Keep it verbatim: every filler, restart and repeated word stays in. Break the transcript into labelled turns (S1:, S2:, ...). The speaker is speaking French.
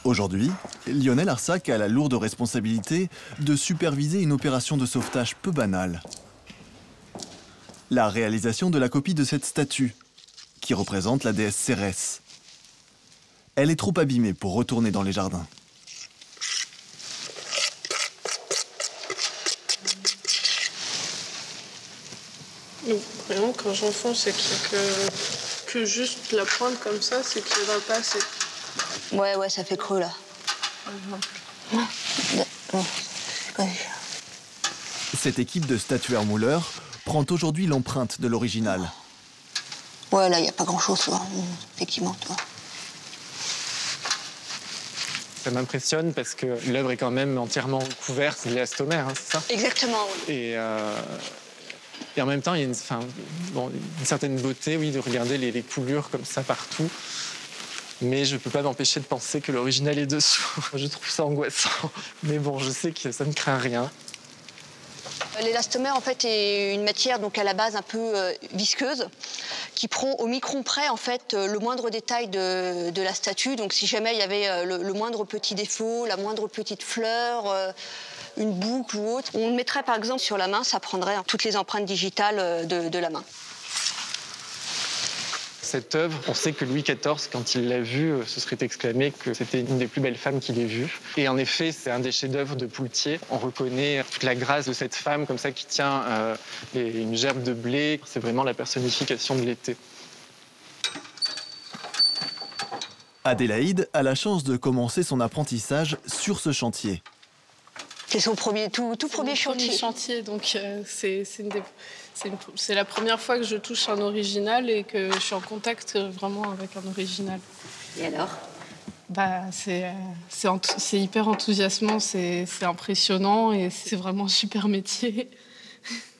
S1: Aujourd'hui, Lionel Arsac a la lourde responsabilité de superviser une opération de sauvetage peu banale. La réalisation de la copie de cette statue, qui représente la déesse Cérès. Elle est trop abîmée pour retourner dans les jardins.
S2: Donc, vraiment, quand j'enfonce et que, que juste la pointe comme ça, c'est qu'il va pas assez.
S3: Ouais, ouais, ça fait creux, là. Mmh. Ouais.
S1: Cette équipe de statuaires mouleurs prend aujourd'hui l'empreinte de l'original.
S3: Ouais, là, il n'y a pas grand-chose, toi. Effectivement, toi.
S4: Ça m'impressionne parce que l'œuvre est quand même entièrement recouverte d'élastomère, hein, c'est ça?
S3: Exactement, oui.
S4: Et, euh, et en même temps, il y a une, enfin, bon, une certaine beauté, oui, de regarder les, les coulures comme ça partout. Mais je ne peux pas m'empêcher de penser que l'original est dessous. Je trouve ça angoissant. Mais bon, je sais que ça ne craint rien.
S3: L'élastomère, en fait, est une matière donc à la base un peu euh, visqueuse, qui prend au micron près, en fait, le moindre détail de, de la statue. Donc, si jamais il y avait le, le moindre petit défaut, la moindre petite fleur, euh, une boucle ou autre, on le mettrait par exemple sur la main, ça prendrait toutes les empreintes digitales de, de la main.
S4: Cette œuvre, on sait que Louis quatorze, quand il l'a vue, se serait exclamé que c'était une des plus belles femmes qu'il ait vues. Et en effet, c'est un des chefs-d'œuvre de Poultier. On reconnaît toute la grâce de cette femme, comme ça, qui tient euh, une gerbe de blé. C'est vraiment la personnification de l'été.
S1: Adélaïde a la chance de commencer son apprentissage sur ce chantier.
S3: C'est son premier, tout, tout premier chantier.
S2: Premier chantier, donc euh, c'est une des... C'est la première fois que je touche un original et que je suis en contact vraiment avec un original.
S3: Et alors?
S2: Bah, c'est c'est hyper enthousiasmant, c'est impressionnant et c'est vraiment un super métier.